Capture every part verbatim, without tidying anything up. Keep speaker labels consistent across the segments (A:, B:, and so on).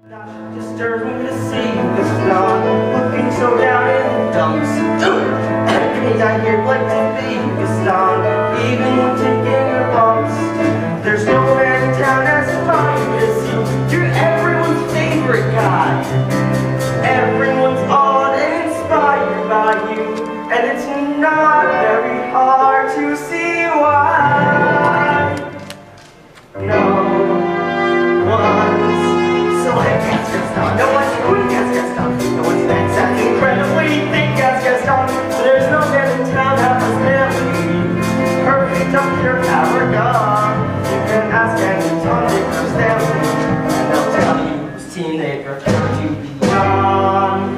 A: That disturbs me to see this not looking so down in the dumps. Because I hear like to be this not even when taking your bumps. There's no man in town as fine as you. You're everyone's favorite guy. Everyone's awed and inspired by you, and it's not very hard to see why. No. No one's good as Gaston. No one's next as incredibly thick as Gaston. There's no man in town that was merely perfect up your power gone. You can ask any Tom, Dick, or Stanley, and they'll tell you whose team they prefer to be on.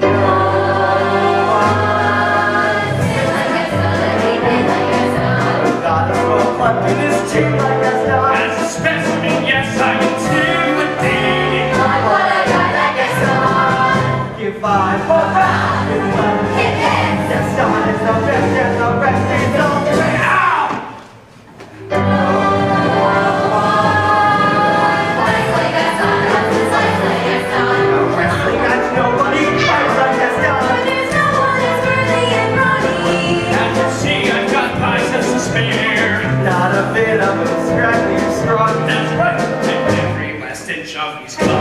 A: God is well plugged in his team like Gaston.
B: As a specimen, yes, I intimidate.
A: Five, four, five, and one. Gaston is the best, and the rest is all great. Ow! No wrestling match, nobody fights like Gaston.
C: But there's no one as worthy and brawny.
B: As you see, I've got biceps to spare.
A: Not a bit of a scrappy strong.
B: That's right, and every last inch of me's clothes.